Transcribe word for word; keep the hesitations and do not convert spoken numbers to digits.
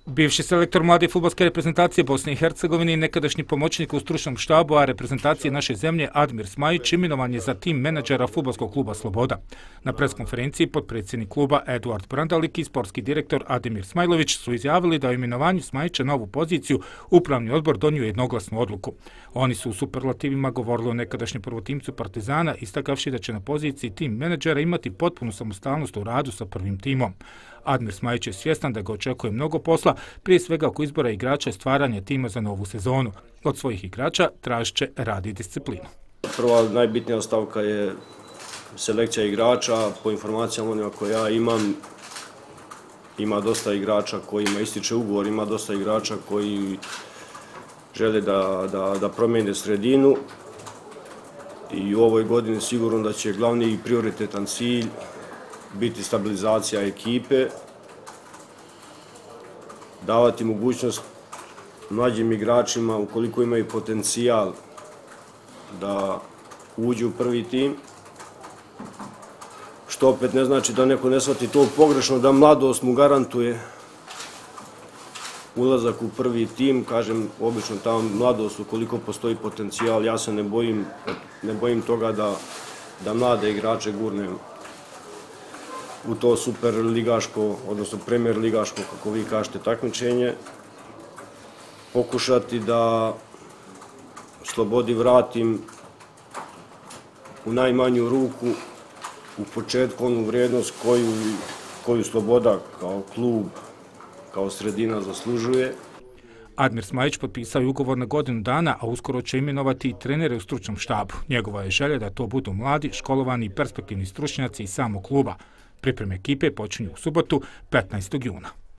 Bivši selektor mlade fudbalske reprezentacije Bosne i Hercegovine i nekadašnji pomoćnik u stručnom štabu a reprezentacije naše zemlje Admir Smajić imenovan je za tim menadžera fudbalskog kluba Sloboda. Na preskonferenciji potpredsjednik kluba Eduard Brandalik i sportski direktor Ademir Smajlović su izjavili da o imenovanju Smajića na ovu poziciju upravni odbor donio jednoglasnu odluku. Oni su u superlativima govorili o nekadašnjem prvotimcu Partizana, istakavši da će na poziciji tim menadžera imati potpunu samostalnost u radu sa prvim timom. Admir Smajić je svjestan da ga očekuje mnogo posla, prije svega oko izbora igrača i stvaranja tima za novu sezonu. Od svojih igrača tražit će rad i disciplinu. Prva najbitnija stavka je selekcija igrača. Po informacijama onima koje ja imam, ima dosta igrača kojima ističe ugovor, ima dosta igrača koji žele da, da, da promijene sredinu. I u ovoj godini sigurno da će glavni i prioritetan cilj biti stabilizacija ekipe, davati mogućnost mlađim igračima, ukoliko imaju potencijal, da uđu u prvi tim, što opet ne znači da neko ne shvati to pogrešno, da mladost mu garantuje ulazak u prvi tim. Kažem, obično ta mladost, ukoliko postoji potencijal, ja se ne bojim, ne bojim toga da, da mlade igrače gurnem u to super ligaško, odnosno premier ligaško, kako vi kažete, takmičenje. Pokušati da Slobodi vratim u najmanju ruku u početku onu vrijednost koju, koju Sloboda kao klub, kao sredina zaslužuje. Admir Smajić potpisao je ugovor na godinu dana, a uskoro će imenovati i trenere u stručnom štabu. Njegova je želja da to budu mladi, školovani i perspektivni stručnjaci iz samog kluba. Pripreme ekipe počinju u subotu, petnaestog juna.